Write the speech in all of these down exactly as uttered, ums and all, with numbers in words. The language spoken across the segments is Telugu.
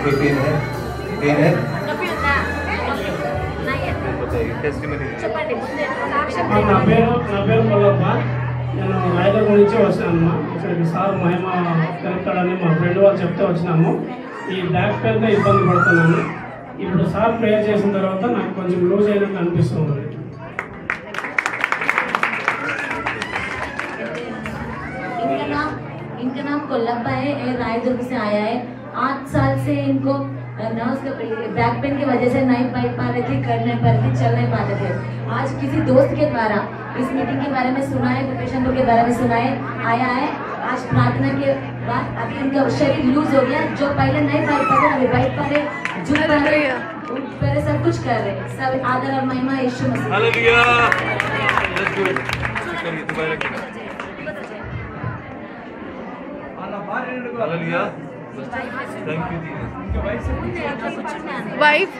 कोई पेन है पेन है నా పేరు నా పేరు కొల్లప్ప. నేను రాయదుర్గం నుంచి వచ్చానమ్మా. ఇక్కడికి సార్ మహిమ తెలుపుతాడని మా ఫ్రెండ్ వాళ్ళు చెప్తే వచ్చినాము. ఈ బ్యాక్ పెయిన్తో ఇబ్బంది పడుతున్నాను. ఇప్పుడు సార్ ప్రేయర్ చేసిన తర్వాత నాకు కొంచెం లూజ్ అయినట్టు అనిపిస్తుంది. इनका नाम इनका नाम कोल्लप्पा है, ये रायदुर्ग से आया है। आठ साल से इनको नर्व्स बैक पेन की वजह से नहीं पढ़ पा रहे थे, कर नहीं पा रहे थे, चल नहीं पाते थे। आज किसी दोस्त के द्वारा इस मीटिंग के बारे में सुना है, पेशेंटों के बारे में सुना है, आया है। आज प्रार्थना के बाद अभी इनका शरीर लूज हो गया, जो पहले नहीं बैठ पाते अभी बैठ पा रहे, झुक पा रहे, उठ पा रहे, सब कुछ कर रहे। सब आदर और महिमा Yeshu Masih. Hallelujah. Let's do it. Hallelujah. Thank you Jesus. Wife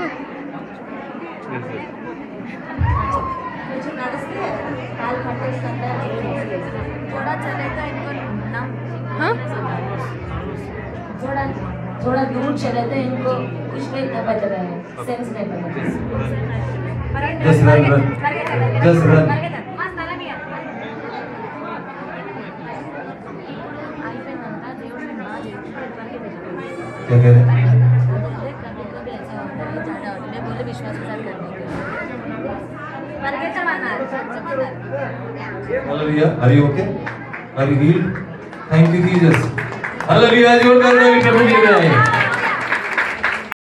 कुछ नड़स्ते काल फटे संदा थोड़ा चलेगा इनको नाम हाँ थोड़ा थोड़ा दूर चले तो इनको कुछ नहीं पता रहा है, सेंस नहीं पता। Just run, run. Just run. क्या कह रहे हैं? कभी कभी ऐसा होता है ज़्यादा होने बोले विश्वास के साथ करने के Hallelujah. Are you okay? Are you healed? Thank you Jesus. Hallelujah. जोरदार ताली प्रभु के लिए।